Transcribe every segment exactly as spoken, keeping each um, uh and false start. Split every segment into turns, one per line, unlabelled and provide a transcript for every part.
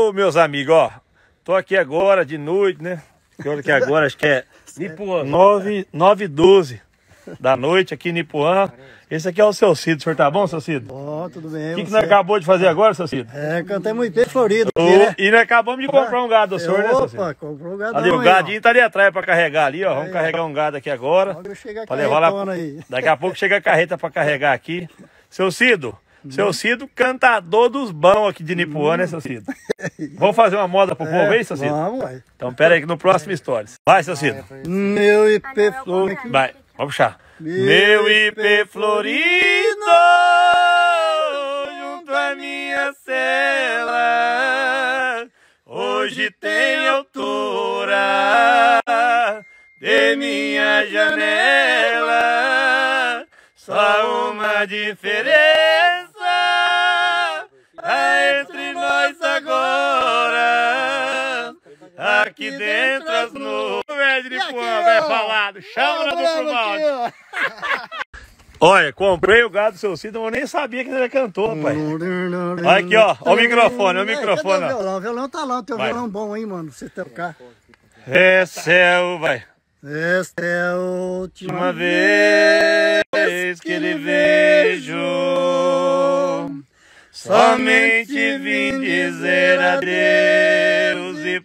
Ô, meus amigos, ó, tô aqui agora de noite, né? Que hora que é agora? Acho que é nove e doze da noite aqui em Nipuã. Esse aqui é o seu Cido. O senhor tá bom, seu Cido?
Bom, tudo bem.
O que, que nós acabou de fazer agora, seu Cido?
É, cantamos I P Florido.
O...
Aqui, né?
E nós acabamos de comprar um gado do senhor, né, seu Cido?
Opa, comprou um gado.
Ali, o gadinho tá ali atrás pra carregar ali, ó. Vamos aí, carregar um gado aqui agora. Pra levar lá. Aí. Daqui a pouco chega a carreta pra carregar aqui. Seu Cido, hum. seu Cido, cantador dos bons aqui de Nipuã, hum. né, seu Cido? Vamos fazer uma moda pro é, povo aí, seu Cido?
Vamos, vai.
Então, pera aí que no próximo Stories. Vai, seu Cido.
Meu I P Florido.
Vai, vamos puxar. Meu I P Florido, junto à minha cela, hoje tem altura de minha janela, só uma diferença há entre nós agora, aqui dentro as nuvens. De Nipuã, velho falado, chama na duplo balde. Olha, comprei o gado do seu Cido, eu nem sabia que ele era cantor, pai. Olha aqui, ó, ó o microfone, ó o microfone.
Ó. O violão, o violão tá lá, o teu vai. Violão bom aí, mano, pra você tocar.
É céu, vai.
Esta é a última
vez que lhe vejo, somente vim dizer adeus e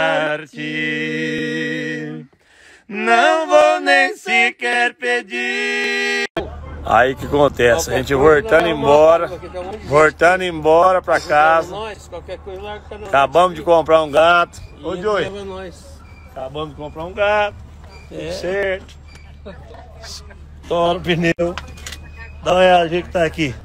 partir. Não vou nem sequer pedir. Aí que acontece, a gente voltando embora, voltando embora pra casa. Acabamos de comprar um gato. Ô, Joey, acabamos de comprar um gato. Tudo certo. Estoura o pneu. Dá uma olhada, a gente que tá aqui.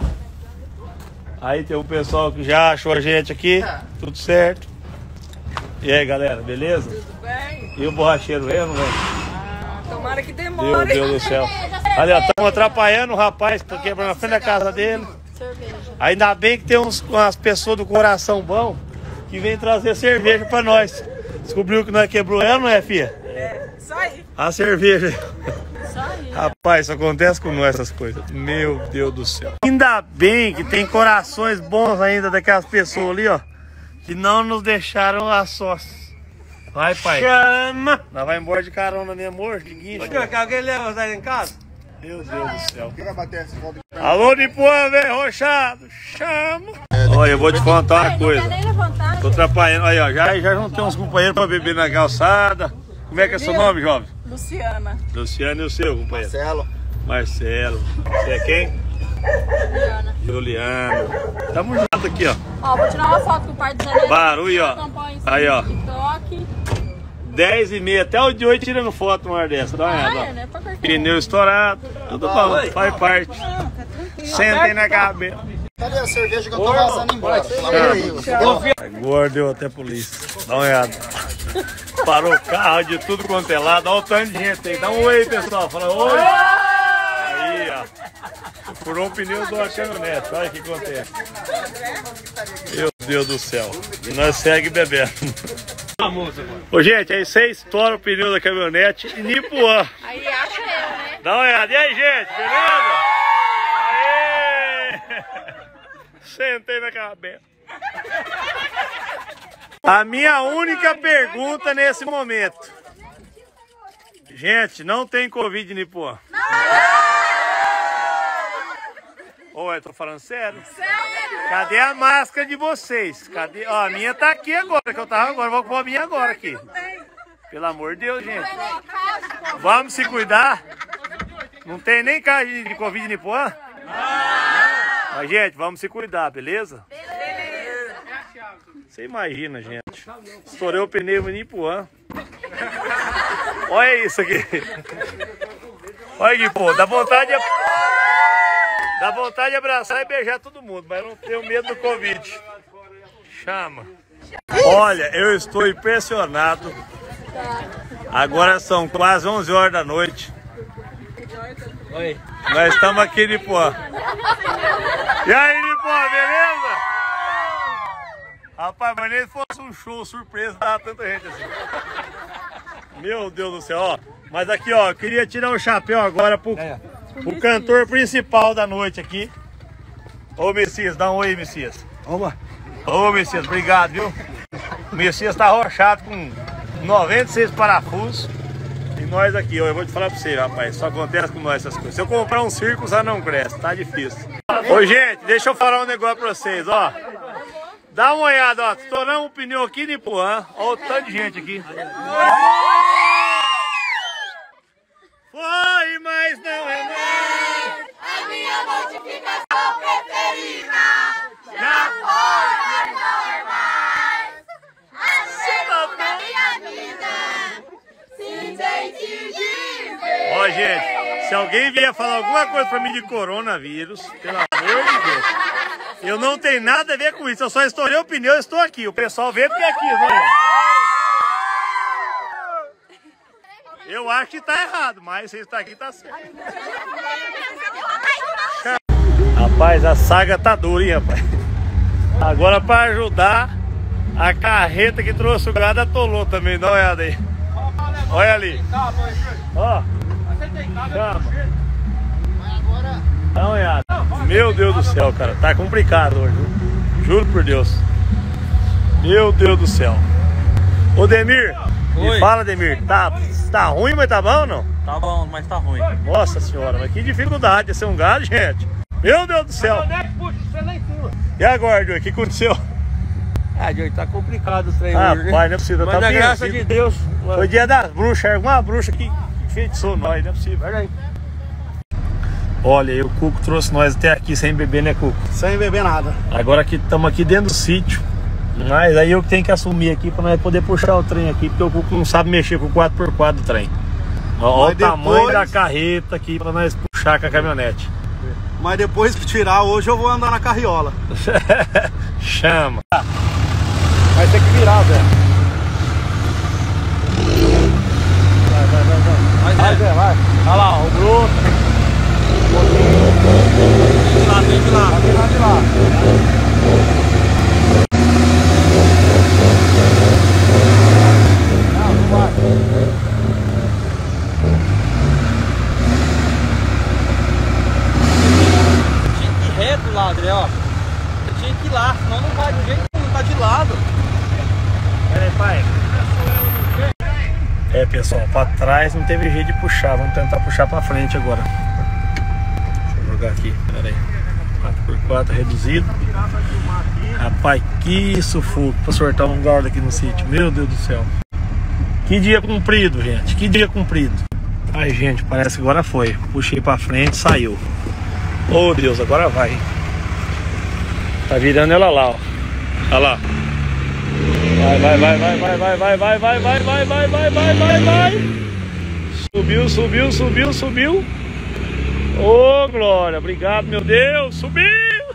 Aí tem um pessoal que já achou a gente aqui. Tudo certo. E aí, galera, beleza?
Tudo bem?
E o borracheiro veio ou não veio?
Ah, tomara que demore.
Meu Deus do céu. Ali, ó, estamos atrapalhando o rapaz que tá quebrando na frente da casa dele.
Cerveja. Ainda
bem que tem uns, umas pessoas do coração bom que vem trazer cerveja pra nós. Descobriu que nós quebrou ela, não é, filha?
É, isso aí.
A cerveja.
Isso aí.
Rapaz, isso acontece com nós essas coisas. Meu Deus do céu. Ainda bem que tem corações bons ainda daquelas pessoas ali, ó, que não nos deixaram a sós. Vai, pai.
Chama!
Nós vai embora de carona mesmo, amor, de guincho.
Alguém leva você em casa?
Meu Deus do céu. Alô, Nipuã, velho, rochado. Chama! Olha, eu vou te contar uma coisa. Tô atrapalhando. Aí, ó, já, já juntei uns companheiros pra beber na calçada. Como é que é seu nome, jovem?
Luciana.
Luciana e o seu, companheiro?
Marcelo.
Marcelo. Você é quem?
Juliana.
Juliana. Tamo junto aqui, ó.
Ó, vou tirar uma foto com o pai do Zé.
Barulho, ó. Aí, ó.
TikTok.
dez e meia, até o de hoje tirando foto uma hora dessa. Dá uma olhada, ó.
Ah, é, né?
Pneu estourado. Tudo bom, faz parte. Sentem na cabeça.
Cadê a cerveja que eu tô vazando embora?
Gordo, deu até polícia. Dá uma olhada. Parou o carro de tudo quanto é lado. Olha o tanto de gente aí. Dá um oi, pessoal. Fala oi. Aí, ó. Furou o pneu de uma caminhonete. Olha o que acontece. Meu Deus do céu. E nós segue bebendo. Ô, gente, aí você estoura o pneu da caminhonete e Nipuã.
Aí acha eu, né?
Dá uma olhada. E aí, gente? Beleza? Aê! Sentei na cabeça. A minha única pergunta nesse momento. Gente, não tem Covid em Nipuã? Ô, eu tô falando sério?
Sério?
Cadê a máscara de vocês? Cadê? Ó, a minha tá aqui agora, que eu tava agora. Vou pôr a minha agora aqui. Pelo amor de Deus, gente. Vamos se cuidar. Não tem nem caso de Covid em Nipuã? Mas, gente, vamos se cuidar, beleza?
Beleza.
Você imagina, gente. Estourei o pneu em Nipuã. Olha isso aqui. Olha aqui, pô. Dá vontade de... Dá vontade de abraçar e beijar todo mundo, mas eu não tenho medo do Covid. Chama. Olha, eu estou impressionado. Agora são quase onze horas da noite.
Oi.
Nós estamos aqui em Nipuã. E aí, Nipuã, beleza? Rapaz, mas nem se fosse um show surpresa, dava tanta gente assim. Meu Deus do céu, ó. Mas aqui, ó, eu queria tirar o chapéu agora pro,
é.
pro cantor principal da noite aqui. Ô, Messias, dá um oi, Messias.
Opa.
Ô, Messias, obrigado, viu? O Messias tá arrochado com noventa e seis parafusos. E nós aqui, ó, eu vou te falar pra você, rapaz, só acontece com nós essas coisas. Se eu comprar um circo, já não cresce, tá difícil. Ô, gente, deixa eu falar um negócio pra vocês, ó. Dá uma olhada, ó, estouramos um pneu aqui de Ipuã. Ó o tanto de gente aqui. Foi, mas não é mais
A minha modificação preferida.
Já
Foi, mas não é mais. A da minha vida. Se sente viver.
Ó, gente, se alguém vier falar alguma coisa pra mim de coronavírus, pelo amor de Deus, eu não tenho nada a ver com isso. Eu só estourei o pneu e estou aqui. O pessoal vê porque é aqui, né? Eu acho que tá errado, mas se está aqui, tá certo. Rapaz, a saga tá dura, hein, rapaz? Agora, pra ajudar, a carreta que trouxe o gado atolou também. Dá uma olhada aí. Olha ali. Ó. Chama. Dá uma olhada. Meu Deus do céu, cara. Tá complicado hoje. Juro por Deus. Meu Deus do céu. Ô, Demir.
Oi.
Me fala, Demir. Tá, tá ruim, mas tá bom ou não?
Tá bom, mas tá ruim.
Nossa senhora, mas que dificuldade de ser um gado, gente. Meu Deus do céu. E agora, Joey, o que aconteceu?
Ah, Joey, tá complicado o trem
Ah,
hoje, né?
pai, não é possível.
Mas
Tá
na
bem
graça
assim.
de Deus.
Foi dia das bruxas, alguma bruxa que enfeitiçou nós, não é possível.
Olha aí.
Olha, e o Cuco trouxe nós até aqui sem beber, né, Cuco?
Sem beber nada.
Agora que estamos aqui dentro do sítio, mas aí eu que tenho que assumir aqui para nós poder puxar o trem aqui, porque o Cuco não sabe mexer com o quatro por quatro do trem. Olha o
depois...
tamanho da carreta aqui para nós puxar com a caminhonete.
Mas depois que tirar, hoje eu vou andar na carriola.
Chama.
Vai ter que virar, Zé. Vai, vai, vai, vai.
Vai,
Vai,
Zé.
Zé, vai.
Olha lá, o broto.
Tem de lá, tem de lá.
Vai lá de lá. Não, não vai.
Tinha que ir reto lá, André, ó. Você tinha que ir lá, senão não vai do jeito que não tá de lado.
Pera aí, pai. É, pessoal, pra trás não teve jeito de puxar. Vamos tentar puxar pra frente agora. Deixa eu jogar aqui, pera aí. quatro por quatro reduzido. Rapaz, que sufoco pra sortar um guarda aqui no sítio. Meu Deus do céu. Que dia comprido, gente. Que dia comprido. Ai, gente, parece que agora foi. Puxei pra frente, saiu. Oh, Deus, agora vai. Tá virando ela lá, ó. Olha lá. Vai, vai, vai, vai, vai, vai, vai, vai, vai, vai, vai, vai, vai, vai, vai, vai. Subiu, subiu, subiu, subiu. Ô, Glória, obrigado, meu Deus, subiu.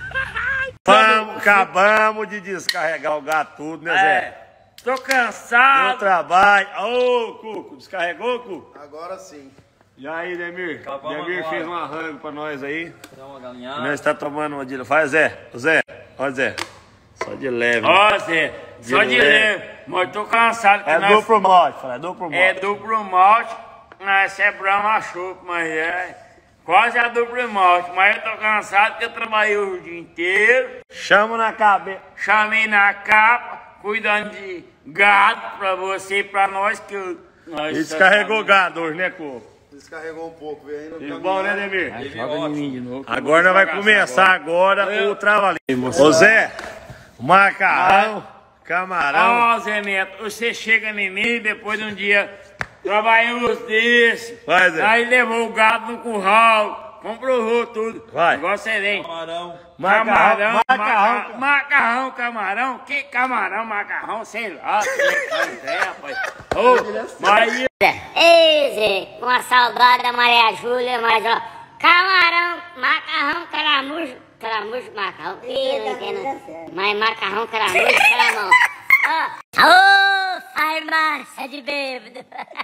Vamos, acabamos de descarregar o gato tudo, né, Zé?
Tô cansado.
Deu trabalho. Ô, Cuco, descarregou, Cuco?
Agora sim.
E aí, Demir?
Acabamos
Demir
agora.
fez um arranjo pra nós aí.
Dá uma
E
galinhada.
nós tá tomando uma de... Faz, Zé. Ô, Zé. Ó, Zé. Só de leve.
Ó, Zé, só de
leve.
leve, mas tô cansado que
É
nós...
duplo malte, fala, é duplo malte.
É duplo malte, nós é Brahma Chopp, mas é quase a duplo malte, mas eu tô cansado porque eu trabalhei o dia inteiro,
Chama na cabeça.
chamei na capa, cuidando de gado pra você e pra nós que eu... Nós
Ele descarregou o gado hoje, né, Cuco?
Descarregou um pouco, veio aí no
Ficou bom, né, Demir?
Joga em mim de novo.
Agora nós vai começar agora o trabalhinho. Ô, Zé, macarrão, camarão.
Ó, Zé Neto, você chega em mim depois de um dia trabalhamos desse,
Vai, Zé.
aí levou o gado no curral, comprovou tudo.
Vai.
Agora você vem.
Camarão.
Camarão,
macarrão.
macarrão, macarrão, camarão, que camarão, macarrão, sei lá, que é, rapaz. Ô, mas
Ei, Zé, com a saudade da Maria Júlia, mas ó, camarão, macarrão, caramujo, caramujo, macarrão, ih, não entendo, mas macarrão, caramujo, caramão. Ó, ô, farmácia de bêbado.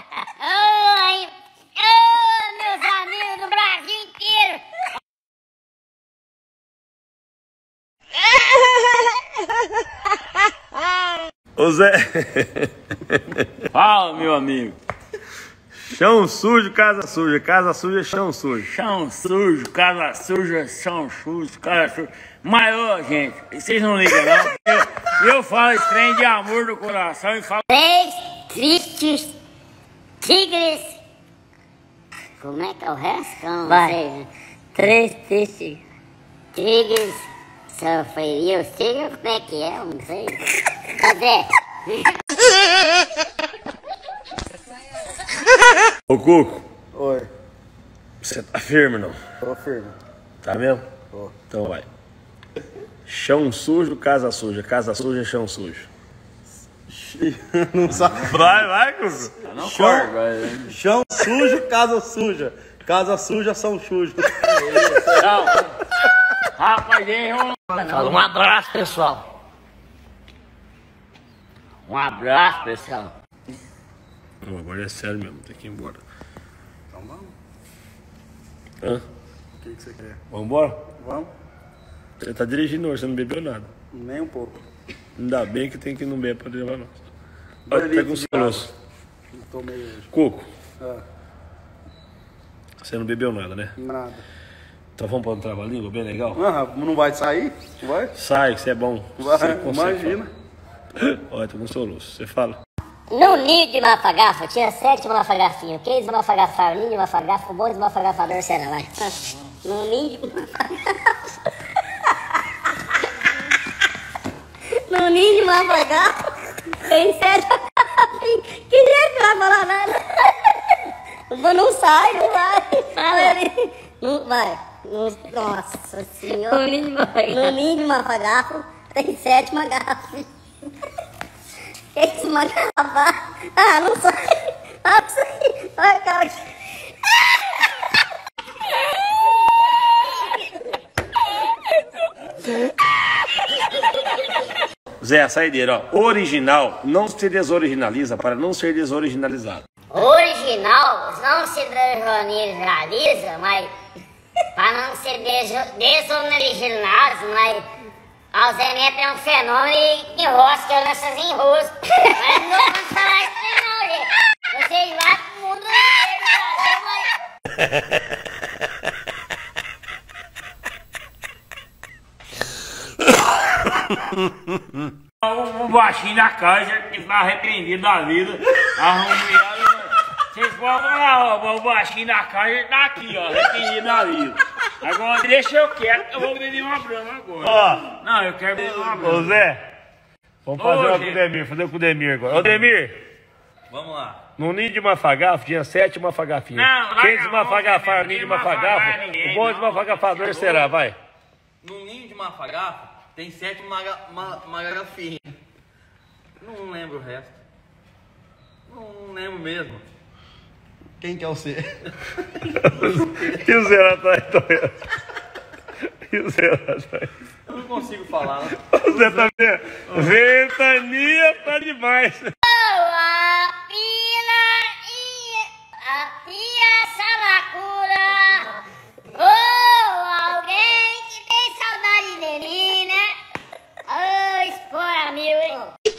Oi, ô, meus amigos do Brasil inteiro.
Ô, Zé.
fala, meu amigo.
Chão sujo, casa suja. Casa suja, chão sujo.
Chão sujo, casa suja, chão sujo, casa suja. Mas, ô, gente, vocês não ligam, não? Eu falo esse trem de amor no coração e falo...
Três tristes tigres. Como é que é o resto? Não
Vai.
sei.
Três tristes.
Tigres sofreriam. Os tigres, como é que é? Eu não sei. Cadê?
Ô, Cuco,
Oi,
você tá firme, não?
tô firme.
Tá mesmo?
Tô.
Então vai. Chão sujo, casa suja. Casa suja, chão sujo.
Não sabe.
Vai, vai, Cuco.
Não
Chão,
corre, vai.
chão sujo, casa suja. Casa suja são sujos.
Não. Rapaz, hein, Ron?
Fala um abraço, pessoal. Um abraço, pessoal.
Não, agora é sério mesmo, tem que ir embora.
Então vamos.
Hã?
O que, que você quer?
Vamos embora?
Vamos?
Você tá dirigindo hoje, você não bebeu nada.
Nem um pouco.
Ainda bem que tem que ir no beber pra levar nós.
Dois
Olha, pega um
litros de
soluço.
Não tomei hoje.
Cuco,
Ah,
você não bebeu nada, né?
nada.
Então vamos para um trava-língua bem legal?
Ah, não vai sair? Vai?
Sai, que você é bom.
Vai,
Você consegue
imagina.
falar. Olha, tô com soluço. Você fala.
No ninho de mafagafa tinha sete mafagafinhos. Quem desmafagafaram o ninho de mafagafa, o bom desmafagafador será, vai. No ninho de mafagafa. No ninho de mafagafa tem sete mafagafinhos. Quem é que vai falar nada? Não sai, não vai. Fala ali. Não vai. Nossa senhora.
No ninho de mafagafa.
No ninho de mafagafa tem sete magafos. Esse magafá. Ah, não sai. Ah, não sai. Vai, cara.
Zé, a saideira, ó. Original não se desoriginaliza para não ser desoriginalizado.
Original não se desoriginaliza, mas para não ser deso- desoriginado, mas Alzheimer é um fenômeno e enrosca nessas enroscas. Mas não vamos falar isso aí não, gente. Vocês lá pro mundo inteiro,
O baixinho da casa que tá arrependido da vida. Arrumou. Vocês podem falar, ó, o baixinho da casa tá aqui, ó, arrependido da vida. Agora deixa eu quieto, eu vou beber uma brama agora.
Ó.
Não, eu quero beber uma
Ô,
brama.
Zé, vamos fazer
Ô,
uma com
gente.
o Demir, fazer com o Demir agora. Ô, Demir,
Vamos lá.
no ninho de mafagafo tinha sete mafagafinhos.
Não,
Quem
não,
desmafagafar
não,
o ninho de
não desmafagafa
mafagafo,
ninguém,
o bom
não.
desmafagafador será, vai.
No ninho de mafagafa tem sete maga, ma, magarafinhas. Não lembro o resto. Não lembro mesmo.
Quem que é você?
E o Zé lá atrás, Tonha? E o Zé lá atrás?
Eu não consigo falar. Né?
O Zé tá vendo? Ventania tá demais.
a pila e a pia salacura. Oh, alguém que tem saudade de mim, né? Oh, espora mil, hein?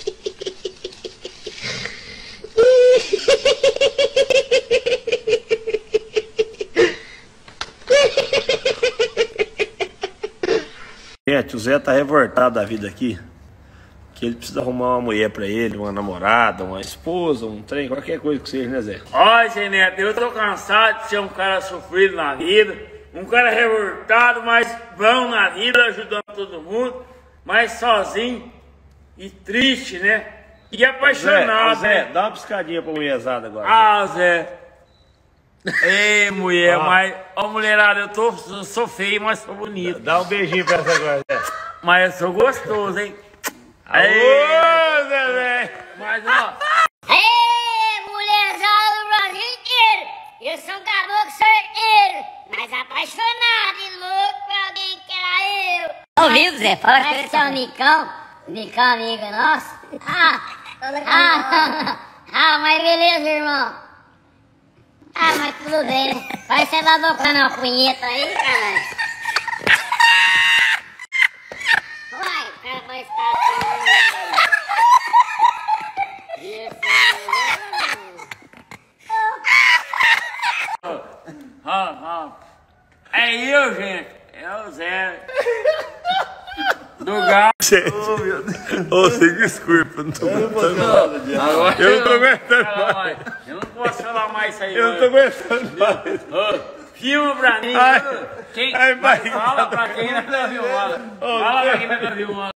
Gente, o Zé tá revoltado da vida aqui. Que ele precisa arrumar uma mulher pra ele, uma namorada, uma esposa, um trem, qualquer coisa que seja, né, Zé?
Olha, Zé Neto, eu tô cansado de ser um cara sofrido na vida, um cara revoltado, mas bom na vida, ajudando todo mundo, mas sozinho e triste, né? E
Zé,
apaixonado,
Zé,
né?
dá uma piscadinha pra mulherzada agora.
Ah, Zé. Ei, mulher,
Ah.
mas... Ó, mulherada, eu, tô, eu sou feio, mas sou bonito.
Dá um beijinho pra essa agora, Zé.
Mas eu sou gostoso, hein?
Aô, Zé, Zé.
Mas, ó...
Ei, mulherzada do Brasil inteiro! Eu sou um caboclo certeiro, mas apaixonado e louco por alguém que era eu.
Ouviu, Zé? Fala com
Parece que é o Nicão. Nicão, amigo nosso. Ah, ah, ah, mas beleza, irmão. Ah, mas tudo bem, né? Vai ser lá tocando uma punheta aí, caralho. Vai, o cara vai estar
Ah, ah. É eu, gente. É o Zé. Do gato.
Gente, ô, você desculpa, não tô aguentando nada.
Agora
Eu não tô aguentando
falar
mais.
mais. Eu não posso falar mais isso aí.
Eu não tô aguentando mais.
Ô, filma pra mim.
Ai,
Quem,
ai, vai.
fala pra quem não tá filmando. Fala pra quem não tá filmando.